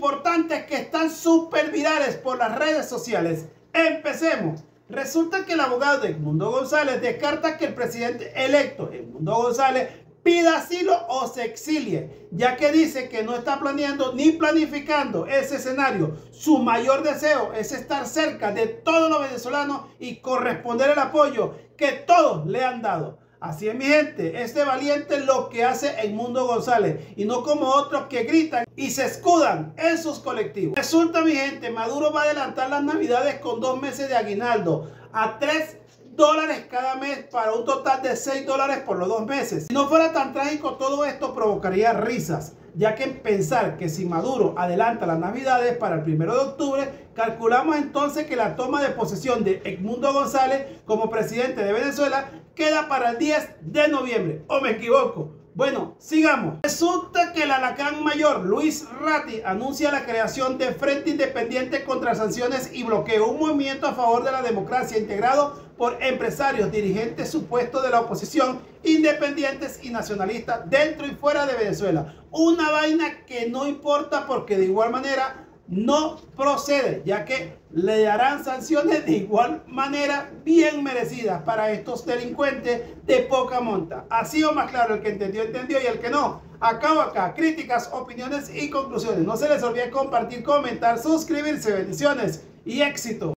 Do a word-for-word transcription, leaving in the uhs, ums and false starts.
importantes que están súper virales por las redes sociales. Empecemos. Resulta que el abogado de Edmundo González descarta que el presidente electo, Edmundo González, pida asilo o se exilie, ya que dice que no está planeando ni planificando ese escenario. Su mayor deseo es estar cerca de todos los venezolanos y corresponder el apoyo que todos le han dado. Así es, mi gente, es de valiente lo que hace Edmundo González y no como otros que gritan y se escudan en sus colectivos. Resulta, mi gente, Maduro va a adelantar las navidades con dos meses de aguinaldo a tres dólares cada mes para un total de seis dólares por los dos meses. Si no fuera tan trágico, todo esto provocaría risas, ya que pensar que si Maduro adelanta las navidades para el primero de octubre, calculamos entonces que la toma de posesión de Edmundo González como presidente de Venezuela queda para el diez de noviembre. ¿O me equivoco? Bueno, sigamos. Resulta que el alacrán mayor Luis Ratti anuncia la creación de Frente Independiente contra Sanciones y Bloqueo, un movimiento a favor de la democracia integrado por empresarios, dirigentes supuestos de la oposición, independientes y nacionalistas dentro y fuera de Venezuela. Una vaina que no importa porque de igual manera no procede, ya que le darán sanciones de igual manera bien merecidas para estos delincuentes de poca monta. Así o más claro, el que entendió, entendió, y el que no, acabo acá. Críticas, opiniones y conclusiones. No se les olvide compartir, comentar, suscribirse. Bendiciones y éxito.